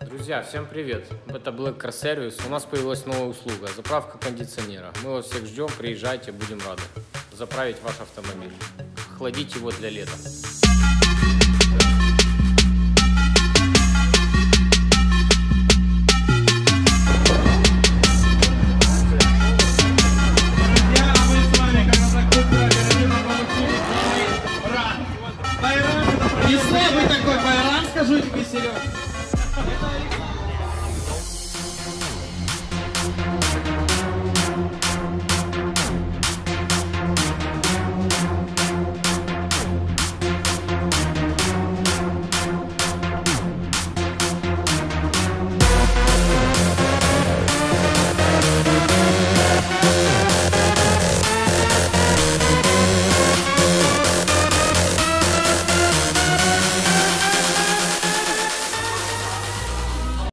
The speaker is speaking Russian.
Друзья, всем привет! Это Black Car Service. У нас появилась новая услуга – заправка кондиционера. Мы вас всех ждем, приезжайте, будем рады заправить ваш автомобиль, охладить его для лета. Не слабый такой Байрам, скажу тебе, Серега.